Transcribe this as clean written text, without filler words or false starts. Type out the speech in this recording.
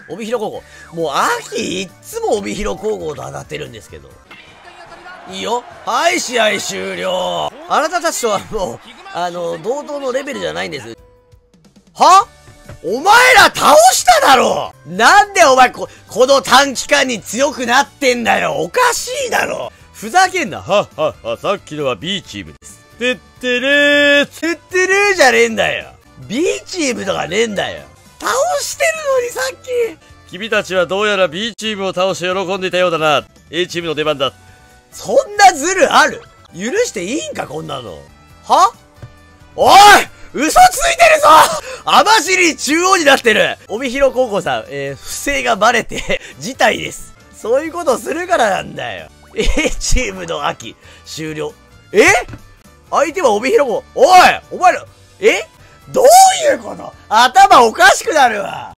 帯広高校。もう秋いっつも帯広高校と当たってるんですけど。いいよ。はい、試合終了。あなたたちとはもう、同等のレベルじゃないんです。は？お前ら倒しただろ！なんでお前この短期間に強くなってんだよ！おかしいだろ！ふざけんな！はっはっは、さっきのは B チームです。てってれー！てってれーじゃねえんだよ！ B チームとかねえんだよ！倒してるのにさっき！君たちはどうやら B チームを倒して喜んでいたようだな。A チームの出番だ。そんなズルある？許していいんかこんなの。は？おい！嘘ついてるぞ！網走中央になってる！帯広高校さん、不正がバレて、辞退です。そういうことするからなんだよ。A チームの秋、終了。相手は帯広高校。おい！お前ら、どういうこと？頭おかしくなるわ！